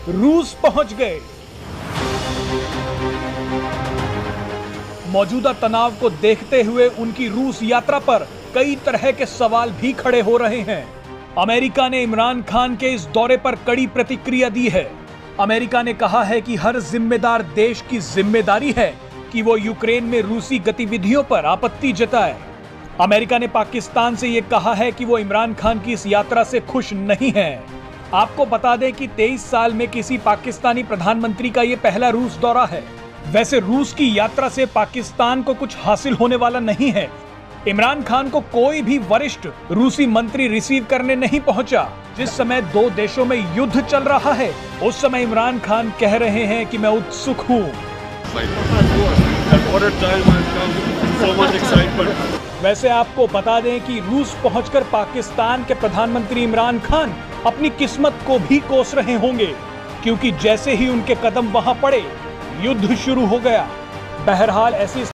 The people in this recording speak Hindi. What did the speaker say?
रूस पहुंच गए। मौजूदा तनाव को देखते हुए उनकी रूस यात्रा पर कई तरह के सवाल भी खड़े हो रहे हैं। अमेरिका ने इमरान खान के इस दौरे पर कड़ी प्रतिक्रिया दी है। अमेरिका ने कहा है कि हर जिम्मेदार देश की जिम्मेदारी है कि वो यूक्रेन में रूसी गतिविधियों पर आपत्ति जताए। अमेरिका ने पाकिस्तान से यह कहा है कि वो इमरान खान की इस यात्रा से खुश नहीं है। आपको बता दें कि 23 साल में किसी पाकिस्तानी प्रधानमंत्री का यह पहला रूस दौरा है। वैसे रूस की यात्रा से पाकिस्तान को कुछ हासिल होने वाला नहीं है। इमरान खान को कोई भी वरिष्ठ रूसी मंत्री रिसीव करने नहीं पहुंचा। जिस समय दो देशों में युद्ध चल रहा है, उस समय इमरान खान कह रहे हैं कि मैं उत्सुक हूं। वैसे आपको बता दें कि रूस पहुंचकर पाकिस्तान के प्रधानमंत्री इमरान खान अपनी किस्मत को भी कोस रहे होंगे, क्योंकि जैसे ही उनके कदम वहां पड़े, युद्ध शुरू हो गया। बहरहाल ऐसी